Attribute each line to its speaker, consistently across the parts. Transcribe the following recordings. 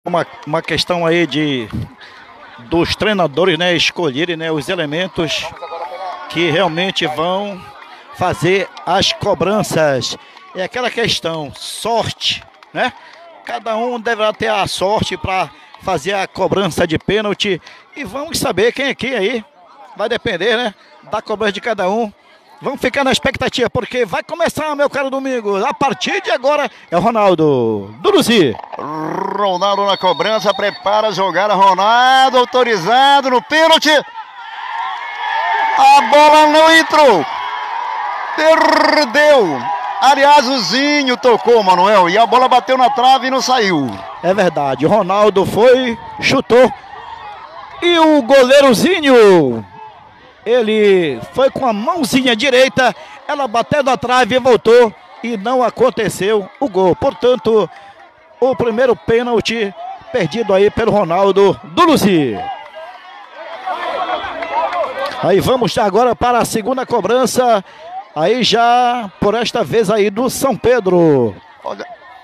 Speaker 1: Uma questão aí dos treinadores, né, escolherem, né, os elementos que realmente vão fazer as cobranças. É aquela questão, sorte, né? Cada um deverá ter a sorte para fazer a cobrança de pênalti. E vamos saber quem aqui aí vai depender, né, da cobrança de cada um. Vamos ficar na expectativa, porque vai começar, meu caro Domingos. A partir de agora é o Ronaldo do Luzi.
Speaker 2: Ronaldo na cobrança, prepara a jogada. Ronaldo autorizado no pênalti. A bola não entrou. Perdeu. Aliás, o Zinho tocou, Manuel, e a bola bateu na trave e não saiu.
Speaker 1: É verdade, o Ronaldo foi, chutou. E o goleirozinho, ele foi com a mãozinha direita, ela bateu na trave e voltou e não aconteceu o gol. Portanto, o primeiro pênalti perdido aí pelo Ronaldo do Luzi. Aí vamos agora para a segunda cobrança, aí já por esta vez aí do São Pedro.
Speaker 2: Olha.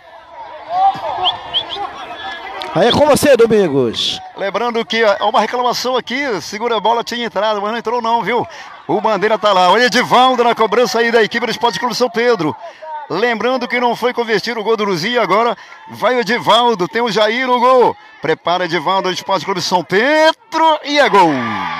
Speaker 1: Aí é com você, Domingos.
Speaker 2: Lembrando que há uma reclamação aqui, segura a bola, tinha entrado, mas não entrou não, viu? O Bandeira tá lá. Olha, Edivaldo na cobrança aí da equipe do Esporte Clube São Pedro. Lembrando que não foi convertido o gol do Luzi, agora vai o Edivaldo, tem o Jair no gol. Prepara Edivaldo do Esporte Clube São Pedro e é gol.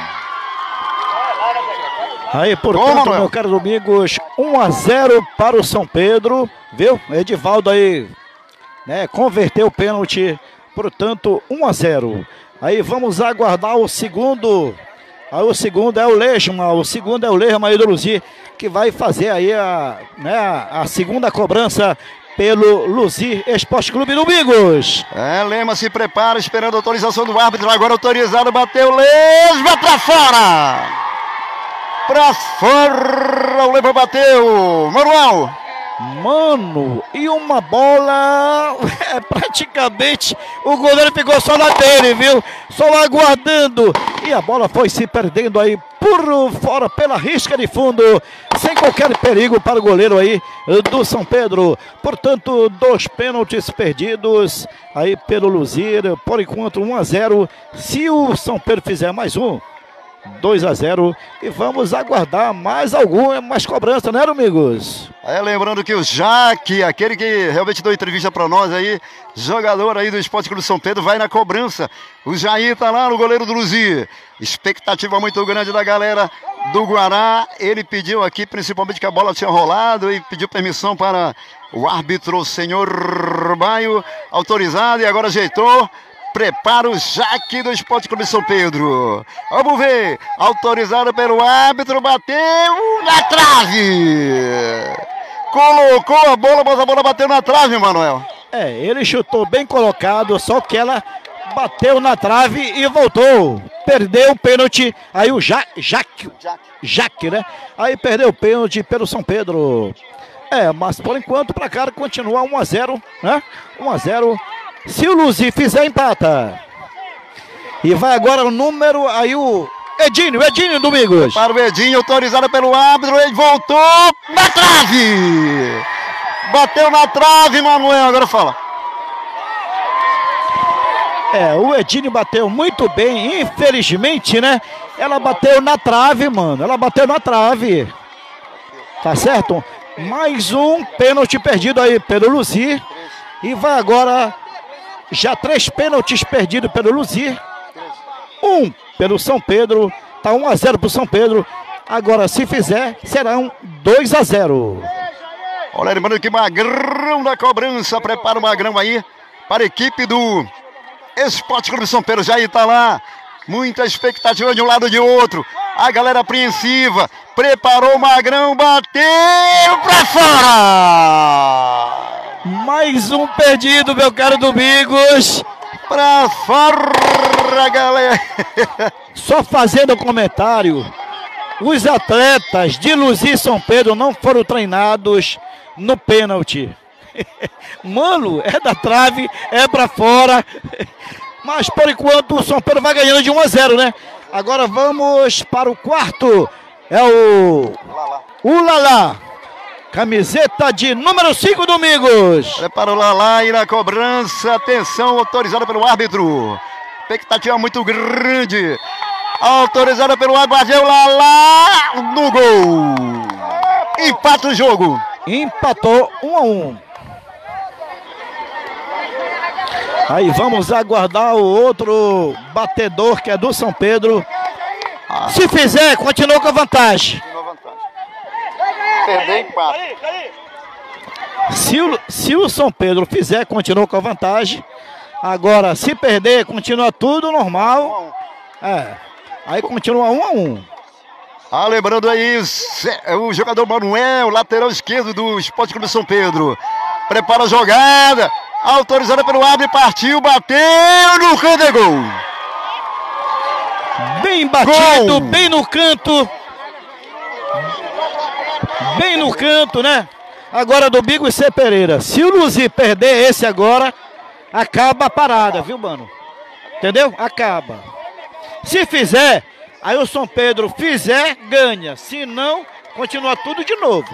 Speaker 1: Aí, portanto, meu caro Domingos, 1-0 para o São Pedro, viu? Edivaldo aí, né, converteu o pênalti. Portanto, 1-0. Aí vamos aguardar o segundo. Aí o segundo é o Lejma. O segundo é o Lejma aí do Luzi, que vai fazer aí a segunda cobrança pelo Luzi Esporte Clube Domingos.
Speaker 2: Lema se prepara, esperando a autorização do árbitro. Agora autorizado, bateu Lejma pra fora. Pra fora, o Lema bateu. Manuel.
Speaker 1: Mano, e uma bola, praticamente o goleiro ficou só na dele, viu? Só aguardando. E a bola foi se perdendo aí por fora, pela risca de fundo, sem qualquer perigo para o goleiro aí do São Pedro. Portanto, 2 pênaltis perdidos aí pelo Luzir. Por enquanto, 1-0. Se o São Pedro fizer mais um, 2-0, e vamos aguardar mais cobrança, né, amigos?
Speaker 2: Lembrando que o Jaque, aquele que realmente deu entrevista para nós aí, jogador aí do Esporte Clube São Pedro, vai na cobrança. O Jair tá lá no goleiro do Luzi. Expectativa muito grande da galera do Guará. Ele pediu aqui, principalmente, que a bola tinha rolado e pediu permissão para o árbitro, o senhor Baio, autorizado, e agora ajeitou. Prepara o Jaque do Esporte Clube São Pedro. Vamos ver. Autorizado pelo árbitro. Bateu na trave. Colocou a bola, mas a bola bateu na trave, Manuel.
Speaker 1: Ele chutou bem colocado, só que ela bateu na trave e voltou. Perdeu o pênalti. Aí o Jaque, né? Aí perdeu o pênalti pelo São Pedro. Mas por enquanto pra cá continua 1-0, né? 1-0. Se o Luzi fizer, empata. E vai agora o número, aí o Edinho Domingos.
Speaker 2: Para o Edinho, autorizado pelo árbitro, ele voltou na trave. Bateu na trave, Manuel, agora fala.
Speaker 1: O Edinho bateu muito bem, infelizmente, né? Ela bateu na trave, mano, ela bateu na trave. Tá certo? Mais um pênalti perdido aí pelo Luzi. E vai agora... Já 3 pênaltis perdidos pelo Luzi. 1 pelo São Pedro. Tá 1-0 pro São Pedro. Agora, se fizer, serão 2-0.
Speaker 2: Olha, lembrando que Magrão da cobrança. Prepara o Magrão aí para a equipe do Esporte Clube São Pedro. Já está lá. Muita expectativa de um lado e de outro. A galera apreensiva. Preparou o Magrão. Bateu pra fora.
Speaker 1: Mais um perdido, meu caro Domingos.
Speaker 2: Pra fora, galera.
Speaker 1: Só fazendo um comentário. Os atletas de Luzi e São Pedro não foram treinados no pênalti. Mano, é da trave, é pra fora. Mas por enquanto o São Pedro vai ganhando de 1-0, né? Agora vamos para o quarto. É o Lala. Camiseta de número 5, Domingos.
Speaker 2: Prepara o Lalá e na cobrança. Atenção, autorizada pelo árbitro. Expectativa muito grande. Autorizada pelo árbitro. Bateu Lalá no gol. Empata o jogo.
Speaker 1: Empatou 1-1. Aí vamos aguardar o outro batedor, que é do São Pedro. Se fizer, continua com a vantagem.
Speaker 2: Perder, empate.
Speaker 1: Se o São Pedro fizer, continua com a vantagem. Agora, se perder, continua tudo normal. Aí continua 1-1.
Speaker 2: Lembrando aí, o jogador Manuel, lateral esquerdo do Esporte Clube São Pedro. Prepara a jogada. Autorizada pelo árbitro, partiu, bateu no canto, é gol.
Speaker 1: Bem batido,
Speaker 2: Gol.
Speaker 1: bem no canto. Bem no canto, né? Agora do Bigo e C. Pereira. Se o Luzi perder esse agora, acaba a parada, viu, mano? Entendeu? Acaba. Se fizer, aí o São Pedro fizer, ganha. Se não, continua tudo de novo.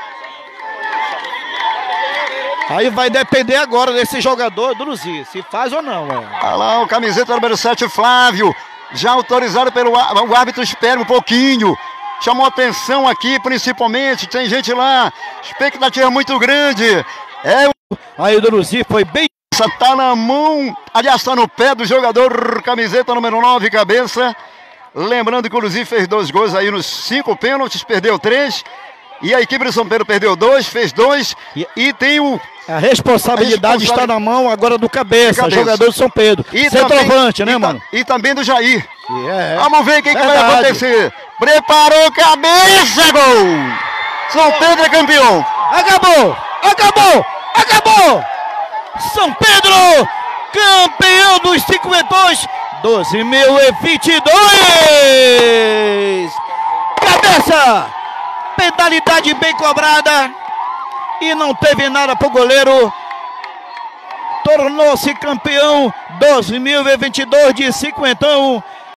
Speaker 1: Aí vai depender agora desse jogador do Luzi, se faz ou não.
Speaker 2: Olha lá o camiseta número 7, Flávio. Já autorizado pelo o árbitro, espera um pouquinho. Chamou atenção aqui, principalmente. Tem gente lá. Expectativa muito grande.
Speaker 1: Aí o do Luzi foi bem.
Speaker 2: Tá na mão. Aliás, tá no pé do jogador. Camiseta número 9, cabeça. Lembrando que o Luzi fez 2 gols aí nos 5 pênaltis, perdeu 3. E a equipe do São Pedro perdeu 2, fez 2. E tem o...
Speaker 1: A responsabilidade está na mão agora do cabeça. Jogador do São Pedro.
Speaker 2: E
Speaker 1: centroavante,
Speaker 2: também,
Speaker 1: né, mano?
Speaker 2: E também do Jair.
Speaker 1: É.
Speaker 2: Vamos ver o que vai acontecer. Preparou, cabeça, gol! São Pedro é campeão.
Speaker 1: Acabou! Acabou! Acabou! São Pedro, campeão dos 52, 2022! Cabeça! Penalidade bem cobrada. E não teve nada pro goleiro. Tornou-se campeão 2022 de 51.